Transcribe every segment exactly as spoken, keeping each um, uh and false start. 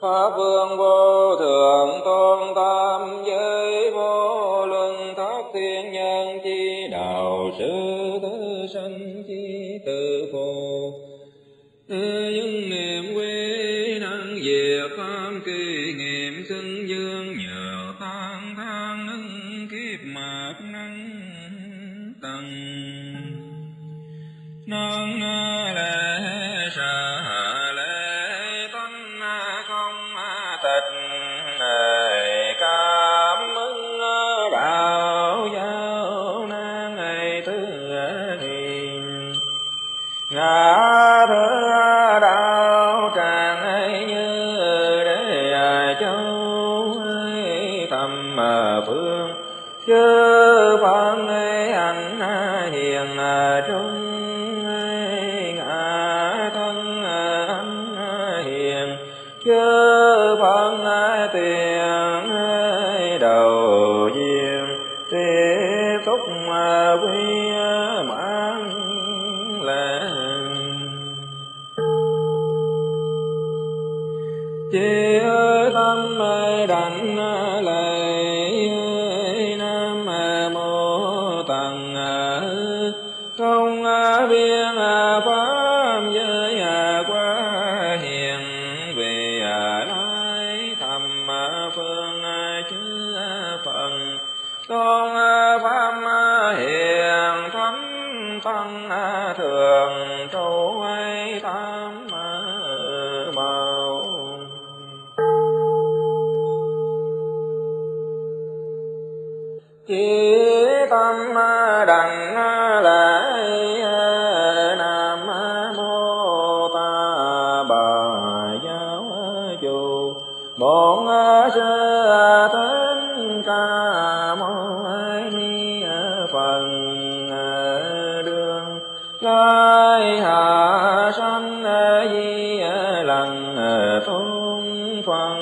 Pháp Vương vô thượng tôn tam giới vô luân thác thiên nhân chi đạo sư tứ sanh chi tự phù. Dân niệm quy năng diệt pháp kỳ nghiệm xưng dương nhờ tan thang nâng kiếp mạc năng tầng nâng lễ sa lễ tánh không tịch cảm ứng đạo giáo nan ngày thứ thiền ngã thứ đạo tràng ấy như để châu ấy thầm phương chư phận ấy ảnh hiền trung ngã thân anh hiền chư phận tiền đầu duyên tiếp xúc quy mãn lệ chi tâm đảnh lễ nam mô tằng công viên pháp giới qua hiền về lai thầm phương chư phần con pháp hiền thánh tăng thường trâu ấy tam bảo chỉ tâm đảnh lễ nam mô ta bà giáo chủ bổn sư thích ca mâu ni phần đường lai hạ sanh di lần tôn phần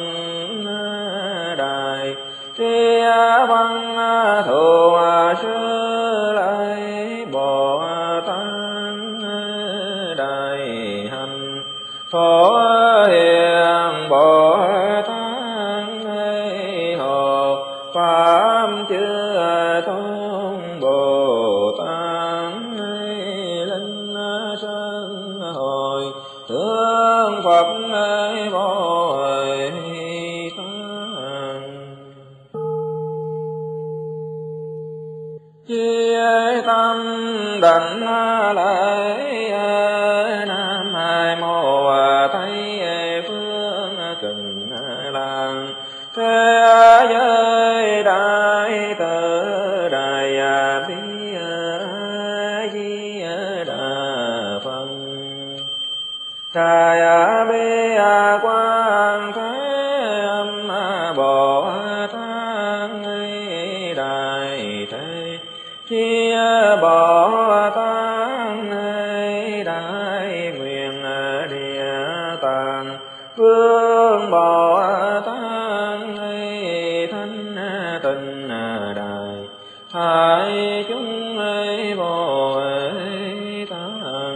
đài tri văn thù sư lại bồ tát đại hành phổ hiền bồ tát hộ pháp chư tôn bồ tát linh sơn hồi tướng phật bồ chi tâm đảnh lễ nam mô tây phương cực lạc thế giới đại từ đại bi di đà phật đại bi quang thế âm bồ tát đại thế chi bồ tát đại nguyện địa tạng vương bồ tát thánh tịnh đại hải chúng bồ tát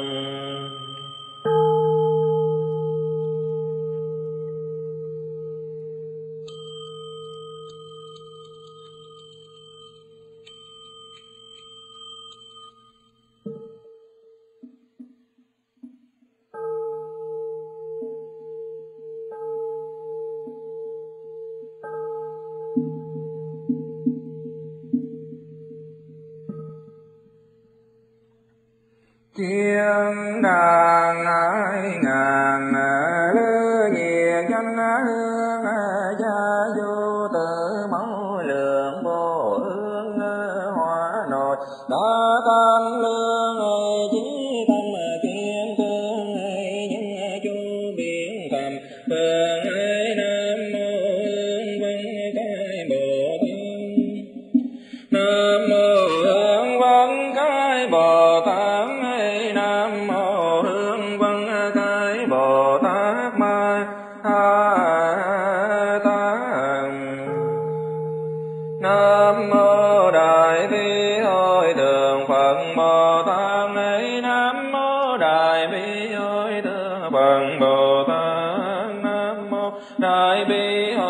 chiên đàn hai ngàn lư nhiệt danh hương gia du tự mẫu lượng vô hương hóa nội đã tan lương chí tâm kiên cương những chu biển thầm phương nam mô hương văn cái bồ tát nam mô hương văn cái bồ tát nam mô hương văn cái bồ tát ma ha tát nam mô đại bi hội thượng phật bồ tát nam mô đại bi hội thượng phật bồ tát nam mô đại bi